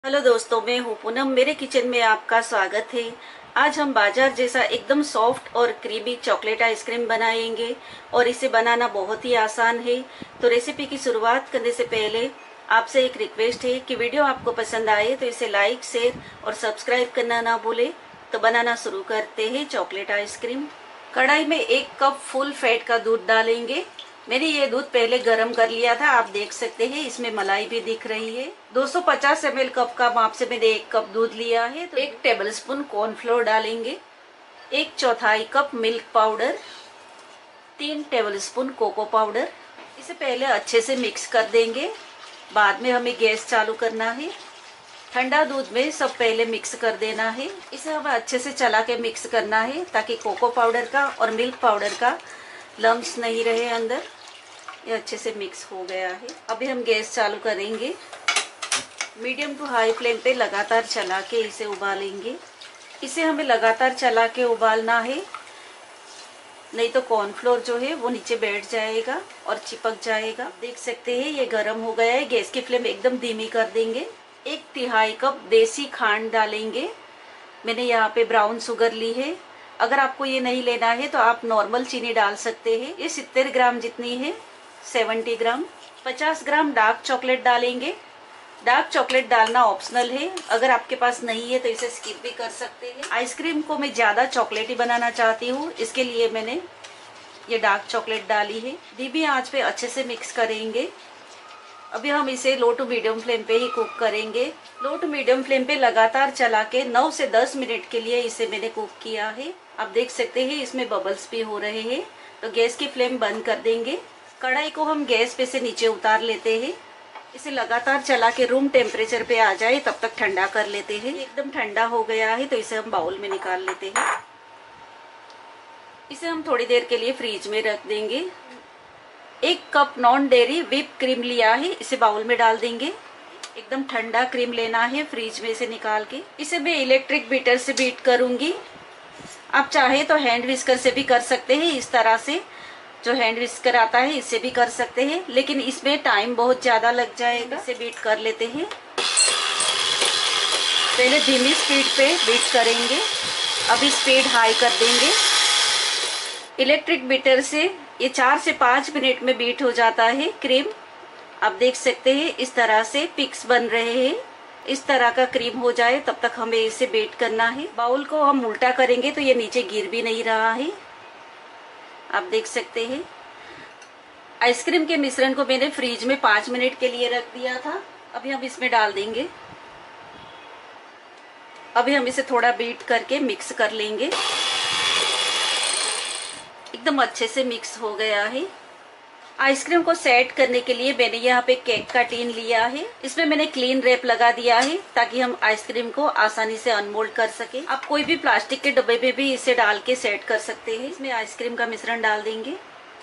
Hello दोस्तों, मैं हूँ पूनम। मेरे किचन में आपका स्वागत है। आज हम बाजार जैसा एकदम सॉफ्ट और क्रीमी चॉकलेट आइसक्रीम बनाएंगे और इसे बनाना बहुत ही आसान है। तो रेसिपी की शुरुआत करने से पहले आपसे एक रिक्वेस्ट है कि वीडियो आपको पसंद आए तो इसे लाइक, शेयर और सब्सक्राइब करना ना भूले। तो बनाना शुरू करते हैं चॉकलेट आइसक्रीम। कढ़ाई में 1 कप फुल फैट का दूध डालेंगे। मैंने ये दूध पहले गरम कर लिया था, आप देख सकते हैं इसमें मलाई भी दिख रही है। 250 ml कप का माप से मैंने 1 कप दूध लिया है। तो 1 टेबलस्पून कॉर्नफ्लोर डालेंगे, 1/4 cup milk powder, 3 tablespoon cocoa powder. इसे पहले अच्छे से मिक्स कर देंगे, बाद में हमें गैस चालू करना है। ठंडा दूध में सब पहले मिक्स कर देना है। इसे हमें अच्छे से चला के मिक्स करना है ताकि कोको पाउडर का और मिल्क पाउडर का लम्स नहीं रहे अंदर। ये अच्छे से मिक्स हो गया है। अभी हम गैस चालू करेंगे, मीडियम टू हाई फ्लेम पे लगातार चला के इसे उबालेंगे। इसे हमें लगातार चला के उबालना है, नहीं तो कॉर्नफ्लोर जो है वो नीचे बैठ जाएगा और चिपक जाएगा। देख सकते हैं ये गर्म हो गया है। गैस की फ्लेम एकदम धीमी कर देंगे। 1/3 कप देसी खांड डालेंगे। मैंने यहाँ पे ब्राउन शुगर ली है। अगर आपको ये नहीं लेना है तो आप नॉर्मल चीनी डाल सकते हैं। ये 70 ग्राम जितनी है, 70 ग्राम। 50 ग्राम डार्क चॉकलेट डालेंगे। डार्क चॉकलेट डालना ऑप्शनल है, अगर आपके पास नहीं है तो इसे स्किप भी कर सकते हैं। आइसक्रीम को मैं ज्यादा चॉकलेटी बनाना चाहती हूँ, इसके लिए मैंने ये डार्क चॉकलेट डाली है। धीमी आंच पे अच्छे से मिक्स करेंगे। अभी हम इसे लो टू मीडियम फ्लेम पे ही कुक करेंगे। लो टू मीडियम फ्लेम पे लगातार चला के 9 से 10 मिनट के लिए इसे मैंने कुक किया है। आप देख सकते हैं इसमें बबल्स भी हो रहे हैं। तो गैस की फ्लेम बंद कर देंगे। कढ़ाई को हम गैस पे से नीचे उतार लेते हैं। इसे लगातार चला के रूम टेम्परेचर पे आ जाए तब तक ठंडा कर लेते हैं। एकदम ठंडा हो गया है तो इसे हम बाउल में निकाल लेते हैं। इसे हम थोड़ी देर के लिए फ्रीज में रख देंगे। 1 cup non dairy whip cream लिया है, इसे बाउल में डाल देंगे। एकदम ठंडा क्रीम लेना है फ्रीज में से निकाल के। इसे मैं इलेक्ट्रिक बीटर से बीट करूंगी। आप चाहे तो हैंड विस्कर से भी कर सकते हैं। इस तरह से जो हैंड विस्कर आता है इससे भी कर सकते हैं, लेकिन इसमें टाइम बहुत ज्यादा लग जाएगा। इसे बीट कर लेते हैं। पहले धीमी स्पीड पे बीट करेंगे, अभी स्पीड हाई कर देंगे। इलेक्ट्रिक बीटर से ये 4 से 5 मिनट में बीट हो जाता है क्रीम। आप देख सकते हैं इस तरह से पिक्स बन रहे हैं। इस तरह का क्रीम हो जाए तब तक हमें इसे बीट करना है। बाउल को हम उल्टा करेंगे तो ये नीचे गिर भी नहीं रहा है। आप देख सकते हैं आइसक्रीम के मिश्रण को मैंने फ्रीज में 5 मिनट के लिए रख दिया था। अभी हम इसमें डाल देंगे। अभी हम इसे थोड़ा बीट करके मिक्स कर लेंगे। एकदम अच्छे से मिक्स हो गया है। आइसक्रीम को सेट करने के लिए मैंने यहाँ पे केक का टीन लिया है। इसमें मैंने क्लीन रैप लगा दिया है ताकि हम आइसक्रीम को आसानी से अनमोल्ड कर सके। आप कोई भी प्लास्टिक के डब्बे में भी इसे डाल के सेट कर सकते हैं। इसमें आइसक्रीम का मिश्रण डाल देंगे,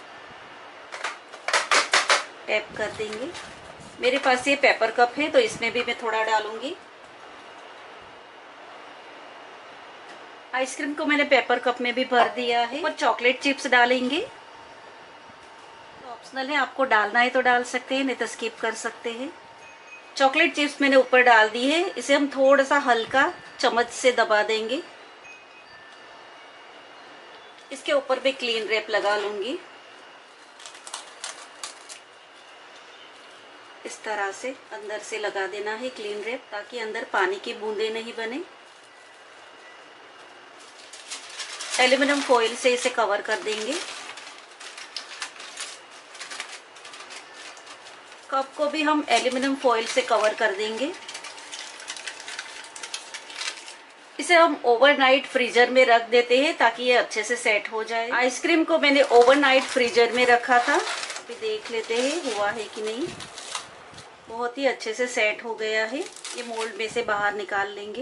टैप कर देंगे। मेरे पास ये पेपर कप है तो इसमें भी मैं थोड़ा डालूंगी। आइसक्रीम को मैंने पेपर कप में भी भर दिया है और चॉकलेट चिप्स डालेंगे। ऑप्शनल है, आपको डालना है तो डाल सकते हैं, नहीं तो स्किप कर सकते हैं। चॉकलेट चिप्स मैंने ऊपर डाल दी है। इसे हम थोड़ा सा हल्का चम्मच से दबा देंगे। इसके ऊपर भी क्लीन रैप लगा लूंगी। इस तरह से अंदर से लगा देना है क्लीन रैप ताकि अंदर पानी की बूंदें नहीं बने। एल्युमिनियम फॉइल से इसे कवर कर देंगे। कप को भी हम एल्युमिनियम फॉइल से कवर कर देंगे। इसे हम ओवरनाइट फ्रीजर में रख देते हैं ताकि ये अच्छे से सेट हो जाए। आइसक्रीम को मैंने ओवरनाइट फ्रीजर में रखा था। अभी देख लेते हैं हुआ है कि नहीं। बहुत ही अच्छे से सेट हो गया है। ये मोल्ड में से बाहर निकाल लेंगे।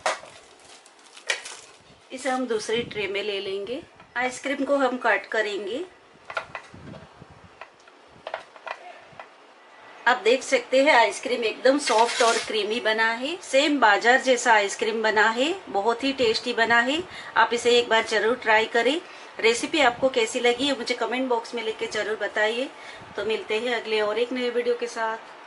इसे हम दूसरी ट्रे में ले लेंगे। आइसक्रीम को हम कट करेंगे। आप देख सकते हैं आइसक्रीम एकदम सॉफ्ट और क्रीमी बना है। सेम बाजार जैसा आइसक्रीम बना है, बहुत ही टेस्टी बना है। आप इसे एक बार जरूर ट्राई करें। रेसिपी आपको कैसी लगी मुझे कमेंट बॉक्स में लिख के जरूर बताइए। तो मिलते हैं अगले और एक नए वीडियो के साथ।